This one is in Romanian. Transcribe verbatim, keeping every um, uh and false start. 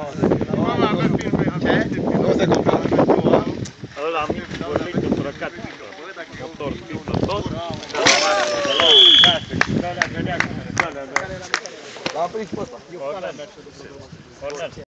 Nu se compară. Ăla mic vorbit îmbrăcat. Motor, sticlă, tot. L-a prins pe ăsta. Corner.